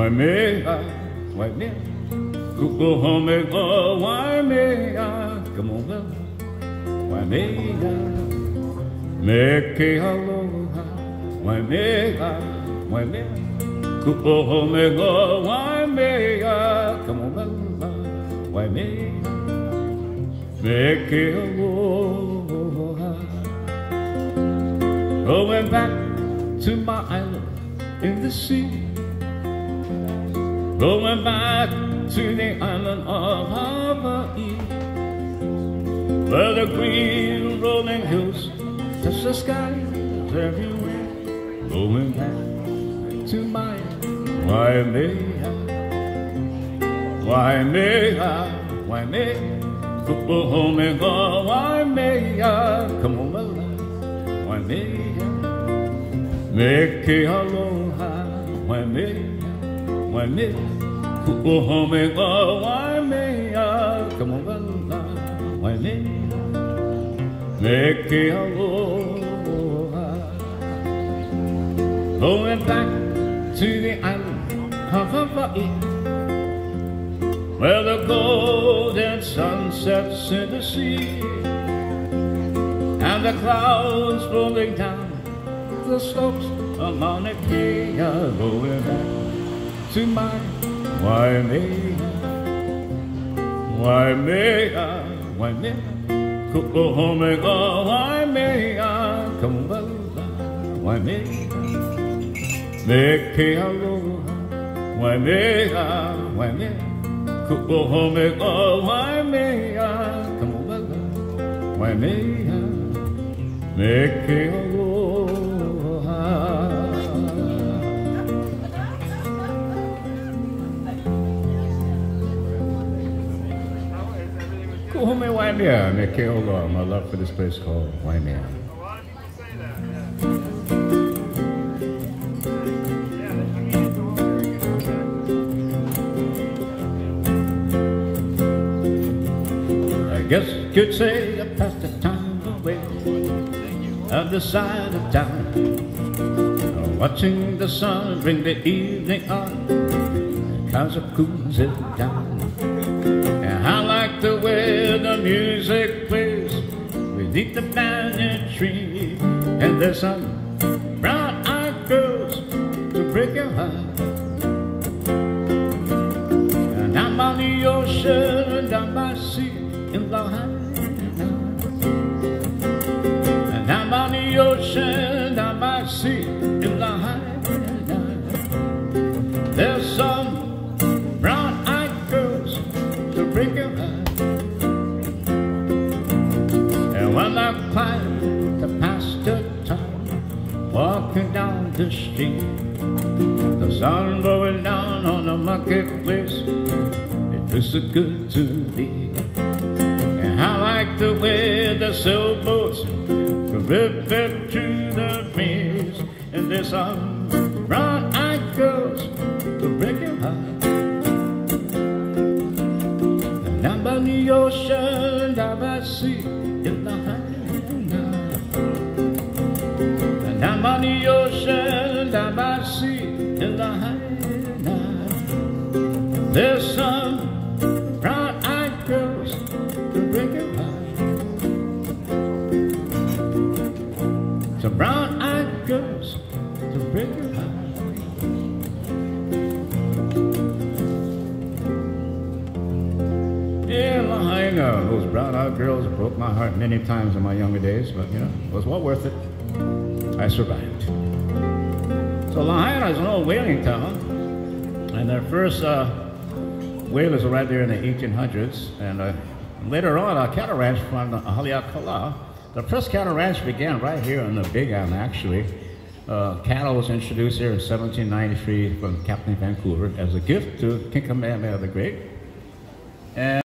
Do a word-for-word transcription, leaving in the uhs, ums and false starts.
waimea, waimea, kuko home go waimea, come on, well, waimea, meke aloha, waimea, waimea, kuko home go waimea, come on, well, waimea, meke aloha. Going back to my island in the sea, going back to the island of Hawaii, where the green rolling hills touch the skies everywhere. Going back to my waimea, waimea, waimea, kupo home go waimea, come on, well, waimea, meke aloha, waimea, waimea, kupo home go waimea, come on, well, waimea, meke aloha. Going back to the island of Hawaii, where the golden sun sets in the sea, and the clouds rolling down the slopes of Mauna Kea. Going back to my waimea, waimea, waimea, kuko home go waimea, come on, waimea, meke aloha, waimea, waimea, kuko home go waimea, come on, waimea, meke aloha. Kuko home waimea, meke aloha. My love for this place called Waimea. Why did you say that? I guess you could say I passed the time away at the side of town, watching the sun bring the evening on, the clouds are cooling down. And I like the way the music plays beneath the banyan tree, and there's some brown-eyed girls to break your heart. And down by the ocean and down by the sea in Lahaina, and down by the ocean, down by the sea in Lahaina, there's some brown-eyed girls to break your heart. And when I climb to pass the time, walking down the street, the sun going down on the marketplace, it feels so good to be. And I like the way the sailboats go rip it through the breeze, and there's some brown-eyed girls to break your heart. And down by the ocean, down by the sea in Lahaina, and down by the ocean, down by the sea in Lahaina, there's some brown-eyed girls to break your heart. Some brown-eyed girls to break your heart. Yeah, Lahaina, those brown-eyed girls broke my heart many times in my younger days, but you know, it was well worth it. I survived. So Lahaina is an old whaling town, and their first uh, whalers were right there in the eighteen hundreds, and uh, later on, a cattle ranch from Haleakala. The first cattle ranch began right here on the Big Island, actually. Uh, cattle was introduced here in seventeen ninety-three from Captain Vancouver as a gift to King Kamehameha the Great. And